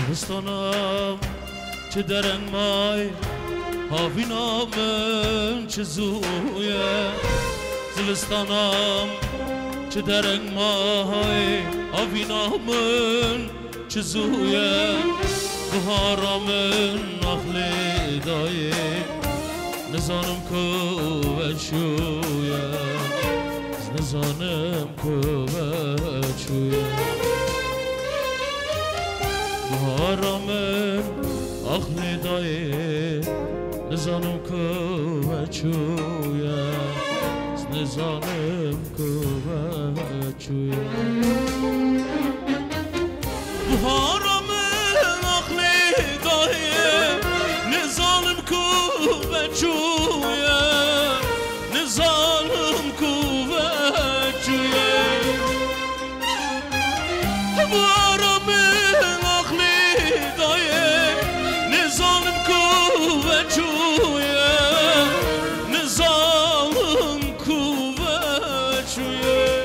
زمستانم چه درنگ مای هاوینا من چه زویه زمستانم چه درنگ مای هاوینا من چه زویه بهارا من نخلی دایه نزانم که چویه نزانم که چویه بهارا من نخلی دایه نزانم که چویه نزانم که چویه بهارا من نخلی دایه نزانم که چویه نزانم که چویه بهارا من نخلی دایه نزانم که چویه نزانم که چویه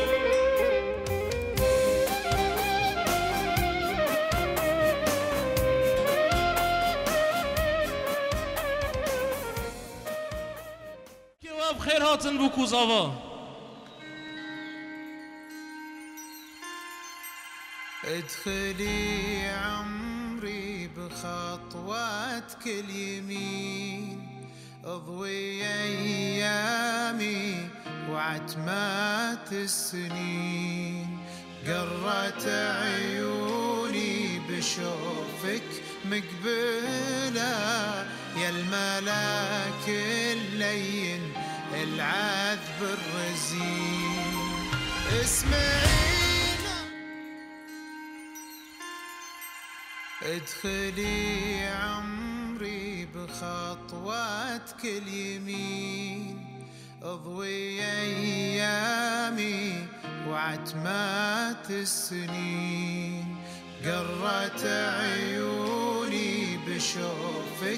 بخير هاتن بوكو زافا ادخلي عمري بخطواتك اليمين اضوي ايامي وعتمات السنين قرت عيوني بشوفك مقبله يا الملاك اللين العذب الرزين اسمعينا ادخلي عمري بخطواتك اليمين اضوي ايامي وعتمات السنين قرت عيوني بشوفك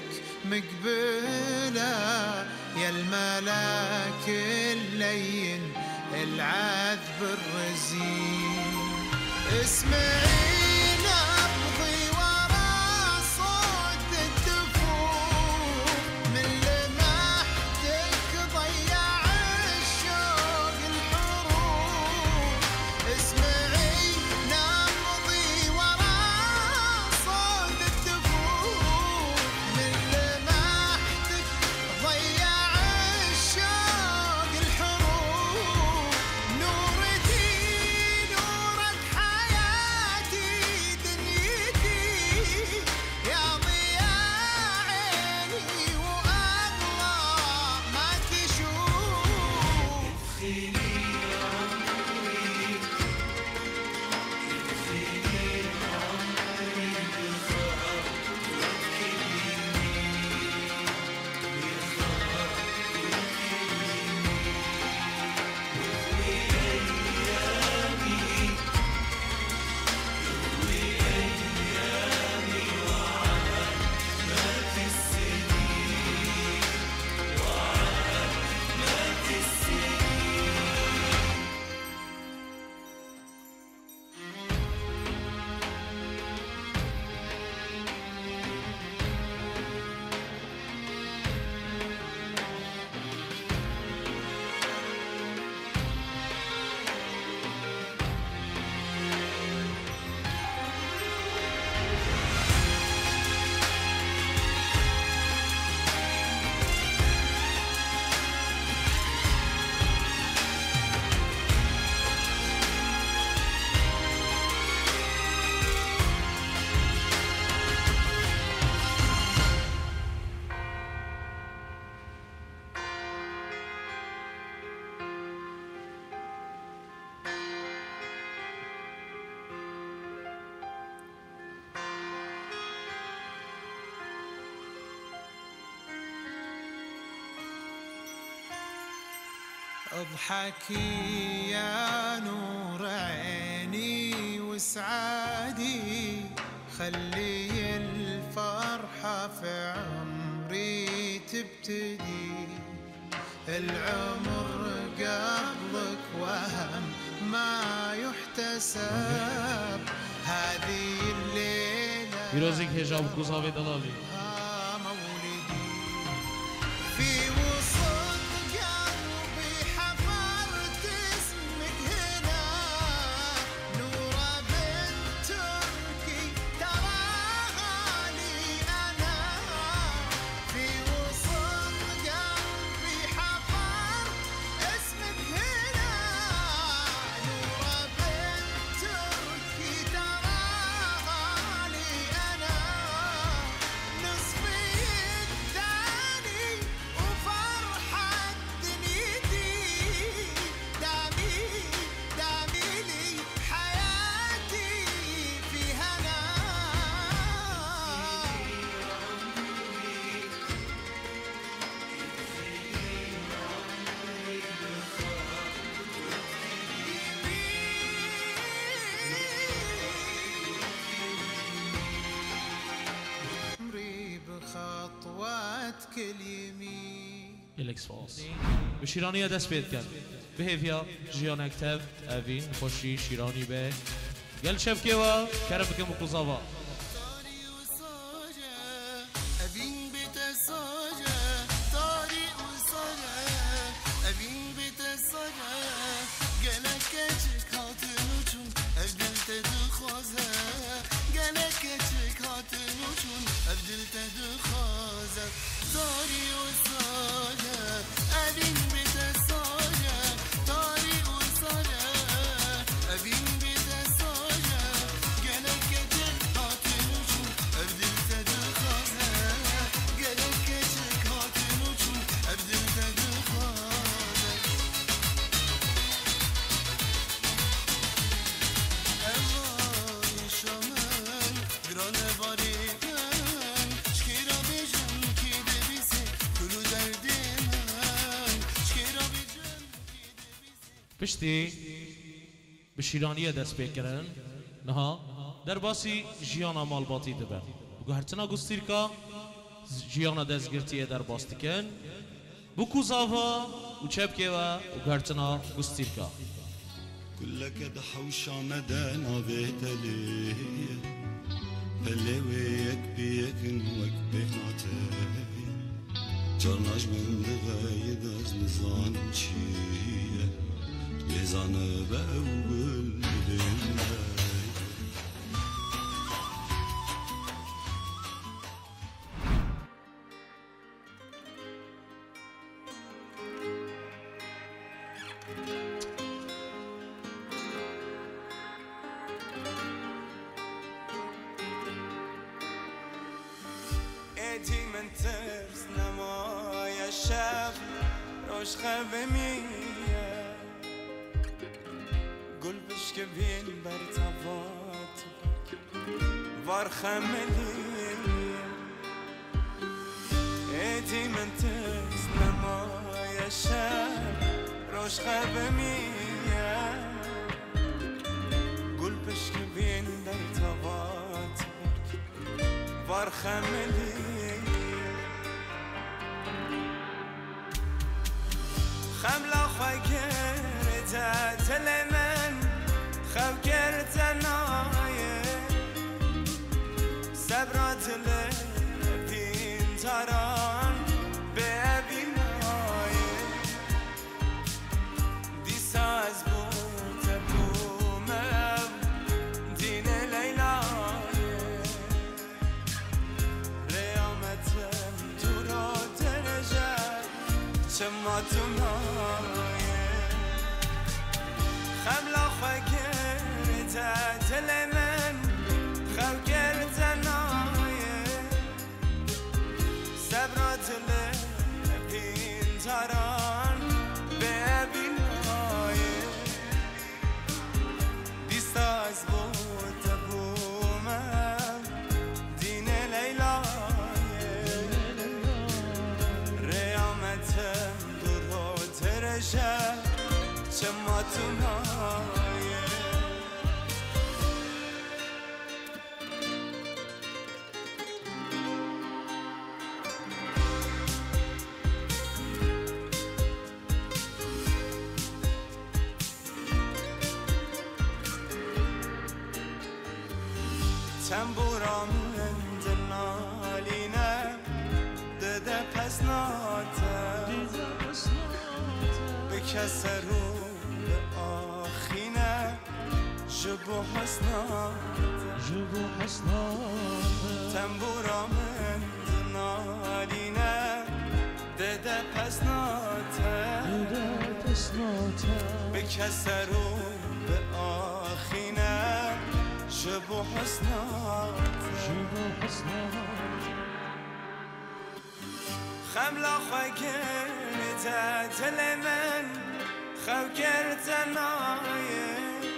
مقبله يا الملاك اللين العذب الرزين اسمعينا ابضي ورا صوت الدفوف من لمحتك ضيع الشوق الحروف اسمعينا ابضي ورا صوت الدفوف من لمحتك ضيع الشوق الحروف نورتي نورك حياتي دنيتي يا ضياء عيني وأغلى ما تشوف اضحكي يا نور عيني وسعادي خلي الفرحة في عمري تبتدي العمر قبلك وهم ما يحتسب هذه الليلة پیروزی که جاب کوزاوی دلالی مولدي في وسط قلبي حفرت اسمك هنا نورة بنت تركي تراها لي أنا في وسط قلبي حفر اسمك هنا نورة بنت تركي تراها لي أنا نصفي الثاني وفرحة دنيتي دامي لي حياتي في هنا عمري بخطواتك اليمين الکس فاس به شیرانی دست پید کرد به هیویا جیان اکتب اوین خوشی شیرانی به گل شفکه و کرم بکم کوزاوا طاري وصاجة أبين بيت الصاجة طاري وصاجة أبين بيت الصاجة قالك كاتشك هاتنوشون أبدل تدخوزة قالك كاتشك هاتنوشون أبدل تدخوزة طاري وصاجة أبين بيت الصاجة طاري وصاجة أبين بيت الصاجة قالك كاتشك هاتنوشون أبدل تدخوزة قالك كاتشك هاتنوشون أبدل تدخوزة Evvay şaman, grane varigen Şkira bejim ki de bize Kulu derdimen Şkira bejim ki de bize پشتی به شیرانی دست پید کردن نها در باسی جیان مالباتی دبن بگو هرچنا گستیر که جیان دست گرتیه در باستی کن بو کوزاوا و چپ که و هرچنا گستیر که كلك دحوشة مدانا بيتلي بلي ويك بيكن وك بيناتي جرناج من دغايد از نزان چيه نزان بأول دنيا ادي من ترس نمايا شب روش خبمية قل بشك بين برتفات وار خملية ادي من ترس نمايا شب روش خبمية قل بشك بين برتفات وار خملية خملا خواه کرده تل من خو کرده نایه صبرات لبین تاران به بینایه دیسا از بود بومم دین لیلایه ریامتم تو را درجه چماتونایه خملا خواه کرده دل من خو کرده نایه صبرات لبین تاران به بینایه دیست از بود بومم دین لیلایه ریامتم دور و ترشه چماتونایه تنبورا من دنالینه دده پس ناته به کسر رو به آخینه جبو حسناته تنبورا من دنالینه دده پس ناته به کسر رو به آخینه جبو حسناته خملا خواهی دل من خو کردنایه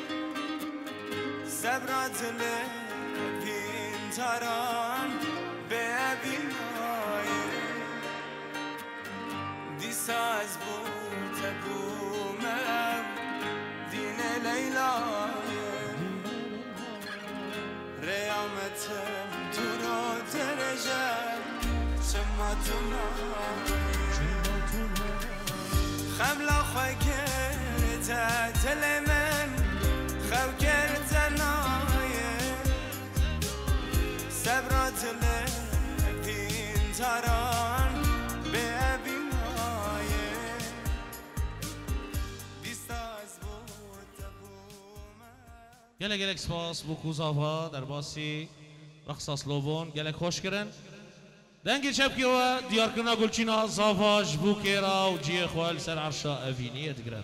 صبرات لبین تاران به بینایه دیساز بود بومم دین لیلایه ریامتم تو رو درجم خملا خواهی کرده دل من خو کردنایه صبرات لبین تاران به بینایه دیستاز بود گله گلک سپاس بو کوزاوا در باسی رقصاس لوبون گلک خوش کرن دنگی چپ کیوا دیار کنا گلچینا زافاج بو کیرا و جی خوال سر عرشا اوینی ادگرن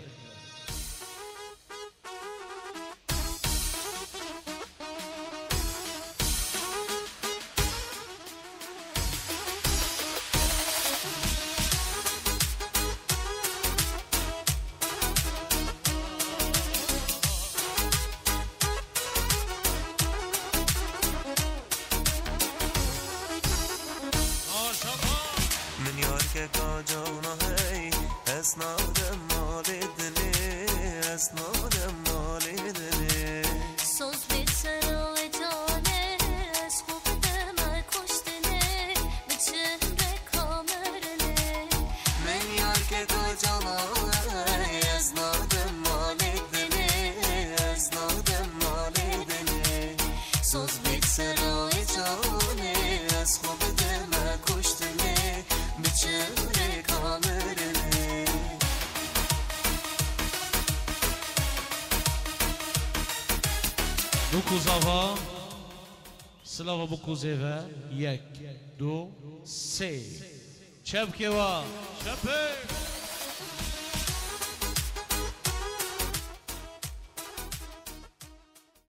Bukuzawa, Slava Bukuzeva, Yek, Do, Se. Chepkeva, Chepe.